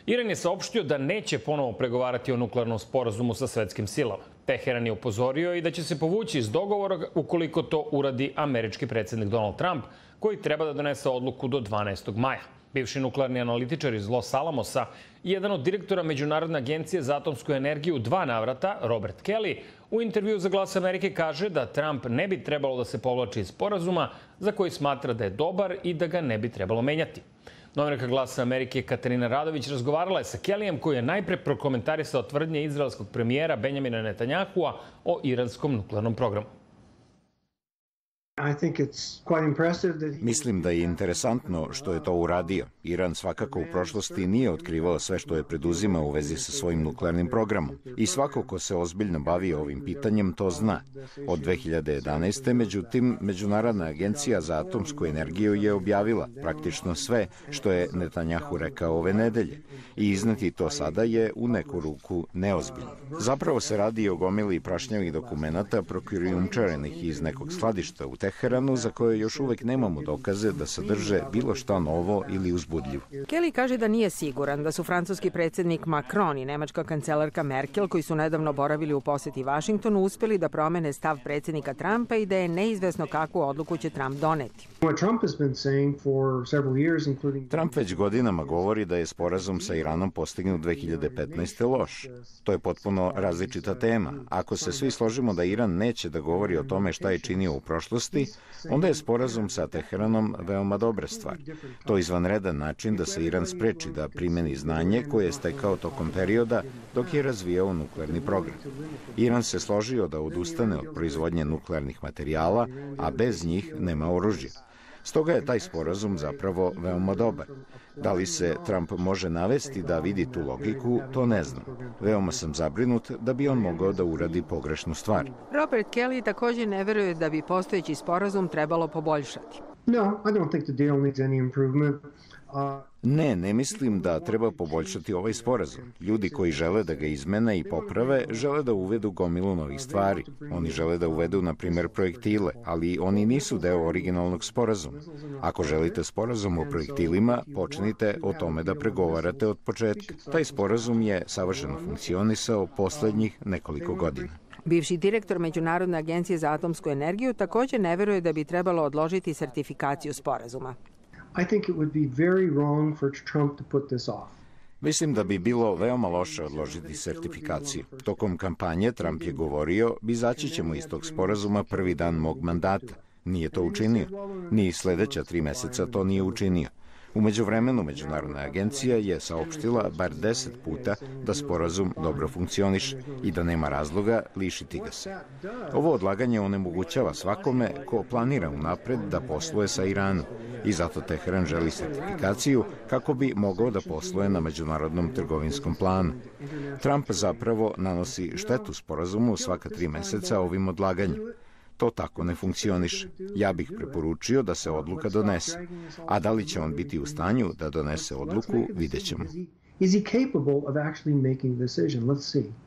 Iran je saopštio da neće ponovo pregovarati o nuklearnom sporazumu sa svetskim silama. Teheran je upozorio i da će se povući iz dogovora ukoliko to uradi američki predsjednik Donald Trump, koji treba da donese odluku do 12. maja. Bivši nuklearni analitičar iz Los Alamosa i jedan od direktora Međunarodne agencije za atomsku energiju 2 navrata, Robert Kelly, u intervju za Glas Amerike kaže da Trump ne bi trebalo da se povlači iz sporazuma za koji smatra da je dobar i da ga ne bi trebalo menjati. Novinarka Glasa Amerike Katarina Radović razgovarala je sa Kellyjem, koji je najpre prokomentarisao tvrdnje izraelskog premijera Benjamina Netanyahua o iranskom nuklearnom programu. Mislim da je interesantno što je to uradio. Iran svakako u prošlosti nije otkrivao sve što je preduzimao u vezi sa svojim nuklearnim programom. I svako ko se ozbiljno bavi ovim pitanjem to zna. Od 2011. međutim, Međunarodna agencija za atomsku energiju je objavila praktično sve što je Netanjahu rekao ove nedelje. I izneti to sada je u neku ruku neozbiljno. Zapravo se radi o gomili prašnjavih dokumenata prokrijumčarenih iz nekog skladišta u Teheranu, za koje još uvek nemamo dokaze da sadrže bilo šta novo ili uzbudljivo. Kelly kaže da nije siguran da su francuski predsjednik Macron i nemačka kancelarka Merkel, koji su nedavno boravili u poseti Vašingtonu, uspeli da promene stav predsjednika Trumpa i da je neizvesno kakvu odluku će Trump doneti. Trump već godinama govori da je sporazum sa Iranom postignut 2015. loš. To je potpuno različita tema. Ako se svi složimo da Iran neće da govori o tome šta je činio u prošlosti, onda je sporazum sa Teheranom veoma dobra stvar. To je izvanredan način da se Iran spreči da primeni znanje koje je stekao tokom perioda dok je razvijao nuklearni program. Iran se složio da odustane od proizvodnje nuklearnih materijala, a bez njih nema oružja. Stoga je taj sporazum zapravo veoma dobar. Da li se Trump može navesti da vidi tu logiku, to ne znam. Veoma sam zabrinut da bi on mogao da uradi pogrešnu stvar. Robert Kelly također ne veruje da bi postojeći sporazum trebalo poboljšati. Ne mislim da treba poboljšati ovaj sporazum. Ljudi koji žele da ga izmene i poprave, žele da uvedu gomilu novih stvari. Oni žele da uvedu, na primjer, projektile, ali oni nisu deo originalnog sporazuma. Ako želite sporazum o projektilima, počnite o tome da pregovarate od početka. Taj sporazum je savršeno funkcionisao poslednjih nekoliko godina. Bivši direktor Međunarodne agencije za atomsku energiju također ne veruje da bi trebalo odložiti sertifikaciju sporazuma. Mislim da bi bilo veoma loše odložiti sertifikaciju. Tokom kampanje Trump je govorio, izaći ćemo iz tog sporazuma prvi dan mog mandata. Nije to učinio. Ni sledeća 3 meseca to nije učinio. U međuvremenu Međunarodna agencija je saopštila bar 10 puta da sporazum dobro funkcioniše i da nema razloga lišiti ga se. Ovo odlaganje onemogućava svakome ko planira unapred da posluje sa Iranom i zato Teheran želi sertifikaciju kako bi mogao da posluje na međunarodnom trgovinskom planu. Trump zapravo nanosi štetu sporazumu svaka 3 meseca ovim odlaganjem. To tako ne funkcioniše. Ja bih preporučio da se odluka donese. A da li će on biti u stanju da donese odluku, vidjet ćemo.